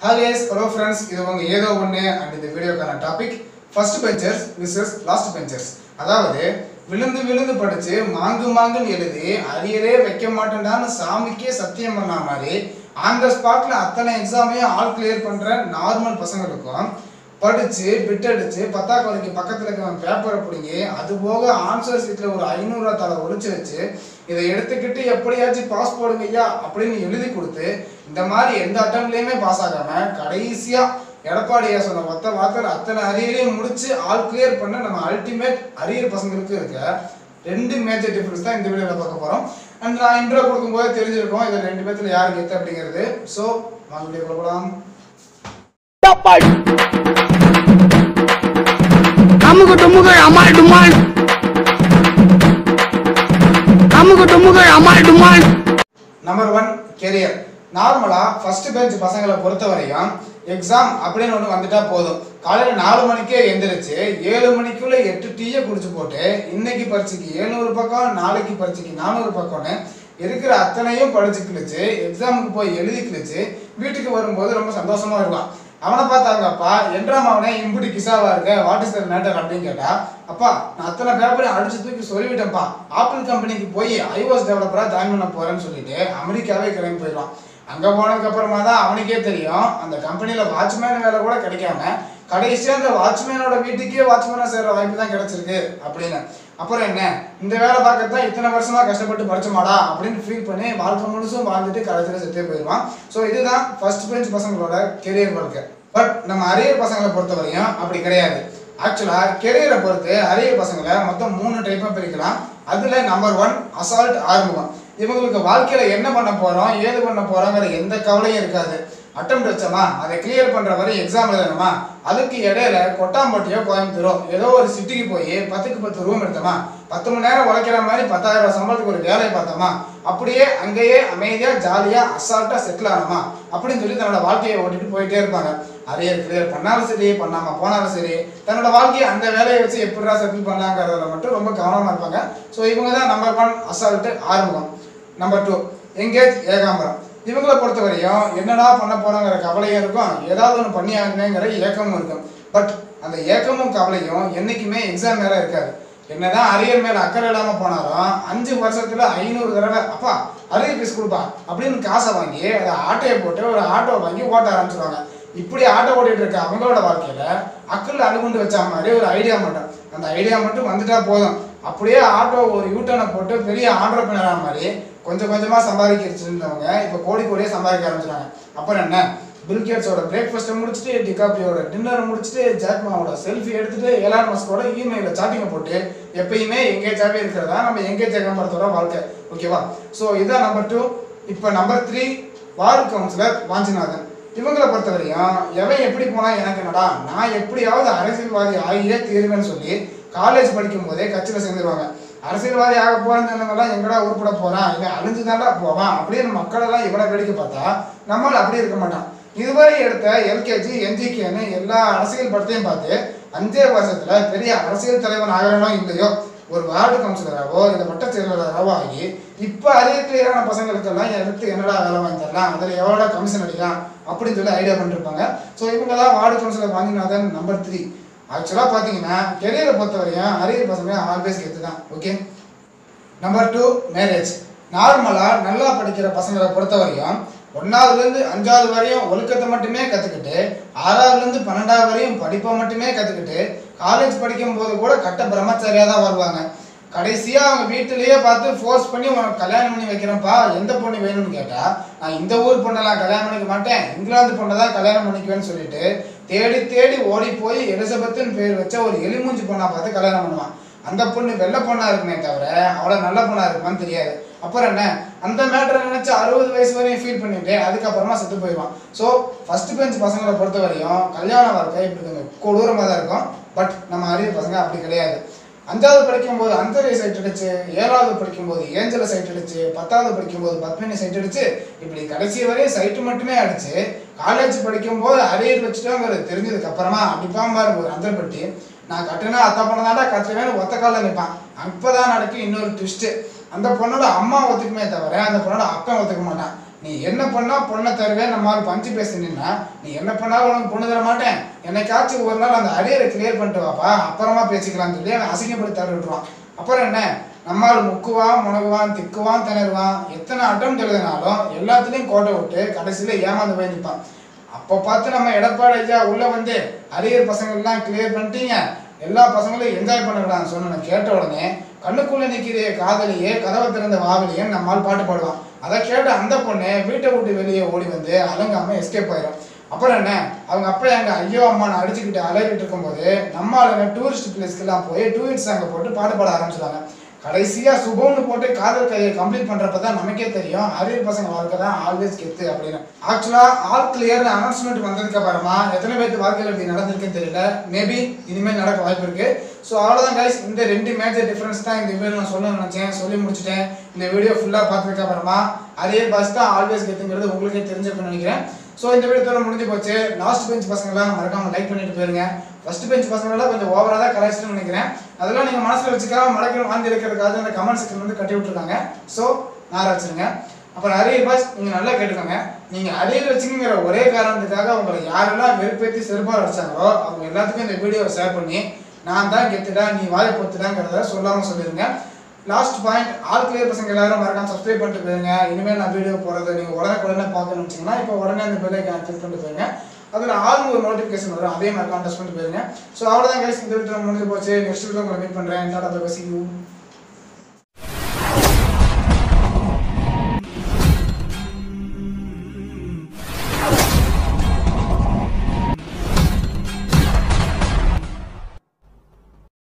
Hi guys, hello friends. இது உங்க ஏதோ ஒண்ணு and இந்த வீடியோக்கான topic first benchers versus last benchers. அதாவது விழுந்து விழுந்து படிச்சு மாங்குன்னு எழுதி அரியரே வைக்க மாட்டேன்டான்னு சாமிக்கே சத்தியம் பண்ண மாதிரி ஆன் தி ஸ்பாட்ல அத்தனை எக்ஸாமையும் ஆல் கிளியர் பண்ற நார்மல் பசங்களுக்கும் படிச்சு பிட் அடிச்சு பத்தாக்கோலைக்கு பக்கத்துல இருக்க பேப்பரை பிடிங்கி அது போக ஆன்சர் ஷீட்ல ஒரு 500 தலை ஒளிச்சு வச்சு இதை எடுத்துக்கிட்டு எப்படியாச்சும் பாஸ் போடுங்க ஐயா அப்படின்னு எழுதி கொடுத்து இந்த மாதிரி எந்த அட்டம்ப்ட்லயுமே பாஸ் ஆகாம கடைசியா எடப்பாடியா சொன்ன மொத்த வார்த்தை அத்தனை அரியரையும் முடிச்சு ஆல் கிளியர் பண்ண நம்ம அல்டிமேட் அரியர் பசங்களுக்கு இருக்க ரெண்டு மேஜர் டிஃபரன்ஸ் தான் இந்த வீடியோல பார்க்க போறோம். அண்ட் நான் இன்ட்ரோ கொடுக்கும்போது தெரிஞ்சிருக்கோம் இதுல ரெண்டு பேத்துல யாருக்கு எத்த அப்படிங்கிறது. ஸோ வாங்க வீடியோக்குள்ள போகலாம். Number 1 career. நார்மலா ஃபர்ஸ்ட் பெஞ்ச் பசங்களை பொறுத்தவரையும் எக்ஸாம் அப்படின்னு ஒன்று வந்துட்டா போதும். காலையில் 4 மணிக்கே எந்திரிச்சு 7 மணிக்குள்ள 8 டீயை குடிச்சு போட்டு இன்னைக்கு பரீட்சைக்கு 700 பக்கம் நாளைக்கு பரீட்சைக்கு 400 பக்கம்னு இருக்கிற அத்தனையும் படிச்சு கிழிச்சு எக்ஸாமுக்கு போய் எழுதி கிழிச்சு வீட்டுக்கு வரும்போது ரொம்ப சந்தோஷமா இருப்பான். அவனை பார்த்தாங்கப்பா என்றாம் அவனே இம்புடி கிசாவா இருக்க வாட் இஸ் த மேட்டர் அப்படின்னு கேட்டா, அப்பா நான் அத்தனை பேப்பரையும் அடிச்சு தூக்கி சொல்லிவிட்டேன்ப்பா, ஆப்பிள் கம்பெனிக்கு போய் iOS டெவலப்பரா ஜாயின் பண்ண போறேன்னு சொல்லிட்டு அமெரிக்காவே கிளம்பி போயிடுவான். அங்க போனதுக்கு அப்புறமா தான் அவனுக்கே தெரியும் அந்த கம்பெனில வாட்ச்மேன் வேலை கூட கிடைக்காம கடைசியா அந்த வாட்ச்மேனோட வீட்டுக்கே வாட்ச்மேனா சேர்ற வாய்ப்பு தான் கிடைச்சிருக்கு அப்படின்னு. அப்புறம் என்ன இந்த வேலை பார்க்கறதான் இத்தனை வருஷமா கஷ்டப்பட்டு படிச்சமாடா அப்படின்னு ஃபீல் பண்ணி வாழ்க்கை முழுசும் வாழ்ந்துட்டு கடைசியில செத்தே போயிடுவான். ஸோ இதுதான் ஃபர்ஸ்ட் பெஞ்ச் பசங்களோட கெரியர் வாழ்க்கை. பட் நம்ம அரியர் பசங்களை பொறுத்தவரையும் அப்படி கிடையாது. ஆக்சுவலா கெரியரை பொறுத்து அரியர் பசங்களை மொத்தம் 3 டைப்பா பிரிக்கலாம். அதுல நம்பர் 1 அசால்ட் ஆறுமுகம். இவங்களுக்கு வாழ்க்கையில என்ன பண்ண போறோம் ஏது பண்ண போறோங்கிற எந்த கவலையும் இருக்காது. அட்டம் வச்சோமா அதை கிளியர் பண்ற வரை எக்ஸாம் எழுதணுமா, அதுக்கு இடையில கொட்டாம்பட்டியோ கோயம்புத்தூரோ ஏதோ ஒரு சிட்டிக்கு போய் 10க்கு 10 ரூம் எடுத்தோமா 10 மணி நேரம் உழைக்கிற மாதிரி 10,000 சம்பளத்துக்கு ஒரு வேலையை பார்த்தோமா அப்படியே அங்கேயே அமைதியா ஜாலியா அசால்ட்டா செட்டில் ஆனோமா அப்படின்னு சொல்லி தன்னோட வாழ்க்கையை ஓட்டிட்டு போயிட்டே இருப்பாங்க. அரியர் கிளியர் பண்ணாலும் சரி பண்ணாம போனாலும் சரி தன்னோட வாழ்க்கையை அந்த வேலையை வச்சு எப்படிடா செட்டில் பண்ணலாங்கிறதுல மட்டும் ரொம்ப கவனமா இருப்பாங்க. ஸோ இவங்க தான் number 1 assault Arumugam. Number 2 engage Ekambaram. இவங்களை பொறுத்தவரையும் என்னடா பண்ண போறோங்கிற கவலையும் இருக்கும், ஏதாவது ஒன்று பண்ணி ஆகணுங்கிற ஏக்கமும் இருக்கும். பட் அந்த ஏக்கமும் கவலையும் என்னைக்குமே எக்ஸாம் மேல இருக்காது. என்னதான் அரியர் மேல அக்கறை இல்லாம போனாலும் 5 வருஷத்துல 500 தடவை அப்பா அரியர் பீஸ் கொடுப்பா அப்படின்னு காசை வாங்கி அதை ஆட்டையை போட்டு ஒரு ஆட்டோ வாங்கி ஓட்ட ஆரம்பிச்சிருவாங்க. இப்படி ஆட்டோ ஓட்டிட்டு இருக்க அவங்களோட வாழ்க்கையில அக்கல் அணுகுண்டு வச்ச மாதிரி ஒரு ஐடியா மட்டும், அந்த ஐடியா மட்டும் வந்துட்டா போதும் அப்படியே ஆட்டோ ஒரு யூட்டர்னை போட்டு பெரிய ஆண்டர்பிரனரா மாதிரி கொஞ்சம் கொஞ்சமா சம்பாதிக்கிறவங்க இப்ப கோடியே சம்பாதிக்க ஆரம்பிச்சிட்டாங்க. அப்புறம் என்ன பில் கேட்ஸோட பிரேக்ஃபாஸ்ட்டை முடிச்சுட்டு டிகாப்ரியோட டின்னரை முடிச்சுட்டு ஜாக்மாவோட செல்ஃபி எடுத்துட்டு எலான் மஸ்கோட இமெயில சாட்டிங்கை போட்டு எப்பயுமே எங்கேஜாவே இருக்கிறதா நம்ம எங்கேஜ் ஏகாம்பரத்தோட வாழ்க்கை. ஓகேவா? ஸோ இதான் நம்பர் 2. இப்போ நம்பர் 3 வார்டு கவுன்சிலர் வாஞ்சிநாதன். இவங்களை பொறுத்தவரையும் எவன் எப்படி போனா எனக்கு என்னடா நான் எப்படியாவது அரசியல்வாதி ஆகியே தீர்வேன்னு சொல்லி காலேஜ் படிக்கும் போதே கட்சியில சேர்ந்துருவாங்க. அரசியல்வாதி ஆக போறேன்னு சொன்னவங்கலாம் எங்கடா உருப்பட போறான் இவன் அழிஞ்சுதான்டா போவான் அப்படின்னு மக்கள் எல்லாம் இவனை வேடிக்கை பார்த்தா நம்மளால் அப்படி இருக்க மாட்டான். இதுவரை எடுத்த எல்கேஜி என்ஜிகேன்னு எல்லா அரசியல் படத்தையும் பார்த்து 5 வருஷத்துல பெரிய அரசியல் தலைவன் ஆகிறனோ இல்லையோ ஒரு வார்டு கவுன்சிலராகவோ இல்லை வட்ட செயலாளராகவோ ஆகி இப்போ அதே கிளியரான பசங்களுக்கெல்லாம் எடுத்து என்னடா வேலை வாங்கி தரலாம் அதில் எவ்வளோ கமிஷன் அடிக்கலாம் அப்படின்னு சொல்லி ஐடியா பண்ணிருப்பாங்க. ஸோ இவங்க தான் வார்டு கவுன்சிலர் வாங்கினாதான் நம்பர் 3. ஆக்சுவலாக பார்த்தீங்கன்னா கெரியரை பொறுத்தவரையும் அரியர் பசங்க ஆல்வேஸ் கெத்து தான். ஓகே. Number 2 marriage. நார்மலாக நல்லா படிக்கிற பசங்களை பொறுத்தவரையும் 1ஆவதுலேருந்து 5ஆவது வரையும் ஒழுக்கத்தை மட்டுமே கற்றுக்கிட்டு 6ஆவதுலேருந்து 12ஆவது வரையும் படிப்பை மட்டுமே கற்றுக்கிட்டு காலேஜ் படிக்கும் போது கூட கட்ட பிரம்மச்சாரியாக தான் வருவாங்க. கடைசியாக அவங்க வீட்டிலேயே பார்த்து ஃபோர்ஸ் பண்ணி உனக்கு கல்யாணம் பண்ணி வைக்கிறேன்ப்பா எந்த பொண்ணு வேணும்னு கேட்டால் நான் இந்த ஊர் பொண்ணெல்லாம் கல்யாணம் பண்ணிக்க மாட்டேன் இங்கிலாந்து பொண்ணை தான் கல்யாணம் பண்ணிக்குவேன்னு சொல்லிட்டு தேடி தேடி ஓடி போய் எலிசபெத்துன்னு பேர் வச்ச ஒரு எலிமூஞ்சி பொண்ணா பார்த்து கல்யாணம் பண்ணுவான். அந்த பொண்ணு வெள்ளை பொண்ணா இருக்குமே தவிர அவளை நல்ல பொண்ணா இருக்குமான்னு தெரியாது. அப்புறம் என்ன அந்த மேட்டரை நினைச்சு 60 வயசு வரையும் ஃபீல் பண்ணிட்டு அதுக்கப்புறமா செத்து போயிடுவான். ஸோ ஃபர்ஸ்ட் பெஞ்ச் பசங்களை பொறுத்த வரையும் கல்யாண வாழ்க்கை இப்படி கொஞ்சம் கொடூரமாக தான் இருக்கும். பட் நம்ம அரியர் பசங்க அப்படி கிடையாது. 5ஆவது படிக்கும்போது அந்தரை சைட் அடிச்சு 7ஆவது படிக்கும்போது ஏஞ்சலை சைட் அடிச்சு 10ஆவது படிக்கும்போது பத்மினி சைட் அடிச்சு இப்படி கடைசி வரையும் சைட்டு மட்டுமே அடிச்சு காலேஜ் படிக்கும்போது அரியர் வச்சுட்டோங்கிறது தெரிஞ்சதுக்கு அப்புறமா அப்படிப்பாம ஒரு அந்தரப்பட்டி நான் கட்டுனா அத்தை பொண்ணதாண்டா கட்டுவேன்னு ஒத்த காலில் நிற்பான். அப்போதான் நடக்கும் இன்னொரு ட்விஸ்ட்டு. அந்த பொண்ணோட அம்மா ஒத்துக்குமே தவிர அந்த பொண்ணோட அப்பா ஒத்துக்க மாட்டான். நீ என்ன பண்ணா பொண்ணை தருவேன் நம்மளால பஞ்சு பேசினா நீ என்ன பண்ணாலும் உனக்கு பொண்ணு தர மாட்டேன், என்னைக்காச்சும் ஒரு நாள் அந்த அரியரை கிளியர் பண்ணிட்டு வாப்பா அப்புறமா பேசிக்கலாம்னு சொல்லி அவன் அசிங்கப்படி தர விட்டுருவான். அப்புறம் என்ன, நம்மால் முக்குவான் முனகுவான் திக்குவான் திணறுவான், எத்தனை அட்டம் எழுதினாலும் எல்லாத்துலேயும் கோட்டை விட்டு கடைசியில் ஏமாந்து போய் நிற்பான். அப்போ பார்த்து நம்ம எடப்பாடி ஐயா உள்ளே வந்து அரியர் பசங்கள்லாம் கிளியர் பண்ணிட்டீங்க, எல்லா பசங்களையும் என்ஜாய் பண்ண விடான்னு சொன்ன கேட்ட உடனே கண்ணுக்குள்ளே நிற்கிற காதலியே கதவை திறந்த வாவிலியன் நம்மால் பாட்டு பாடுவான். அதை கேட்ட அந்த பொண்ணு வீட்டை விட்டு வெளியே ஓடி வந்து அலங்காமல் எஸ்கேப் ஆயிடும். அப்புறம் என்ன, அவங்க அப்பா எங்கள் ஐயோ அம்மானை அடிச்சுக்கிட்டு அலையிட்டு இருக்கும்போது நம்ம ஆளுங்க டூரிஸ்ட் பிளேஸ்க்கெல்லாம் போய் டூரிஸ்ட் சாங்கை போட்டு பாட்டு பாட ஆரம்பிச்சிடுவாங்க. கடைசியாக சுபம்னு போட்டு காதல் கையை கம்ப்ளீட் பண்ணுறப்ப தான் நமக்கே தெரியும் அரியர் பசங்க வாழ்க்கை தான் ஆல்வேஸ் கெத்து அப்படின்னு. ஆக்சுவலாக ஆல் கிளியர்னு அனௌன்ஸ்மெண்ட் வந்ததுக்கு அப்புறமா எத்தனை பேருக்கு வாழ்க்கையில் இப்படி நடந்திருக்குன்னு தெரியல, மேபி இனிமேல் நடக்க வாய்ப்பு இருக்குது. ஸோ அவ்வளோதான் கைஸ், இந்த 2 மேஜர் டிஃப்ரென்ஸ் தான் இந்த வீடியோ நான் சொல்ல நினச்சேன், சொல்லி முடிச்சுட்டேன். இந்த வீடியோ ஃபுல்லாக பார்த்ததுக்கு அப்புறமா அரியர் பாஸ் தான் ஆல்வேஸ் கெத்துங்கிறது உங்களுக்கே தெரிஞ்சிருக்குன்னு நினைக்கிறேன். ஸோ இந்த வீடியோத்தோட முடிஞ்சு போச்சு. லாஸ்ட் பெஞ்ச் பசங்களாம் மறக்காமல் லைக் பண்ணிட்டு போயிருங்க. ஃபர்ஸ்ட் பெஞ்ச் பசங்களாம் கொஞ்சம் ஓவராக தான் கலாய்ச்சிட்டுன்னு நினைக்கிறேன். அதெல்லாம் நீங்கள் மனசில் வச்சுக்காம மடக்கில் வாங்கி இருக்கிறதுக்காக அந்த கமெண்ட் செக்ஷன் வந்து கட்டி விட்டுருக்காங்க. ஸோ நான் வச்சுருங்க. அப்புறம் அரியர் பாஸ் நீங்கள் நல்லா கேட்டுக்கோங்க, நீங்கள் அரியர் வச்சுங்கிற ஒரே காரணத்துக்காக உங்களை யாரெல்லாம் வெறுப்பேற்றி செருப்பால் அடிச்சாங்களோ அவங்க எல்லாத்துக்கும் இந்த வீடியோவை ஷேர் பண்ணி நான் தான் கெத்துடா நீ வாயை பொத்துடாங்கிறத சொல்லாமல் சொல்லிடுங்க. லாஸ்ட் பாயிண்ட், ஆல் கிளியர் பசங்க எல்லாரும் மறக்காம சப்ஸ்கிரைப் பண்ணிட்டு போயிருங்க. இனிமேல் நான் வீடியோ போகிறது நீங்கள் உடனே பார்க்கணும்னு வச்சிங்கன்னா இப்போ உடனே அந்த பெல் ஐக்கான் கிளிக் பண்ணிட்டு போயிருங்க. அதில் ஆளுங்க ஒரு நோட்டிஃபிகேஷன் வரும், அதே மறக்காம டச் பண்ணிட்டு போயிருங்க. ஸோ அவ்வளோதான் கைஸ், இந்த வீடியோ முடிஞ்சு போச்சு. நெக்ஸ்ட் வீடியோ உங்களை மீட் பண்ணுறேன். Tata bye, see you.